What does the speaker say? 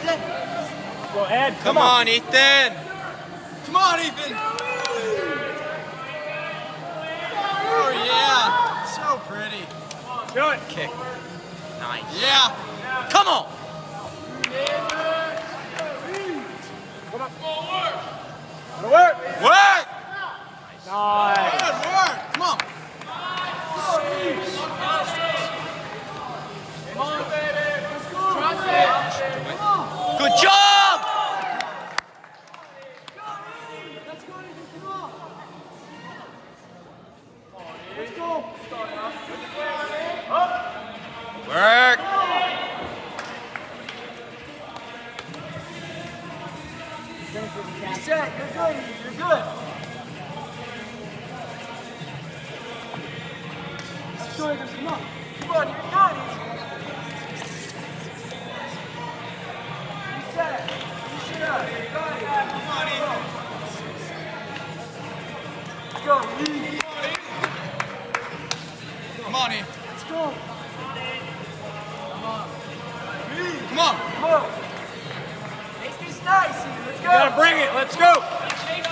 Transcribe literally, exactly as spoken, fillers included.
Go Ed. Come, come on. on, Ethan. Come on, Ethan. Oh, yeah. So pretty. Do it. Kick. Nice. Yeah. Come on. Come on. Good work. Work. Nice. Good work. Come on. Good job! Let's go, Ethan, come on. Let's go. Work. Reset, you're good, you're good. Let's go, Ethan, come on. Come on, you're good, Ethan. Reset. Reset up. Come on, Ethan. Let's go, Ethan. Come on, Ethan. Let's go. Come on. Come on. Come on. Make this nice, Ethan. Let's go. You gotta bring it. Let's go.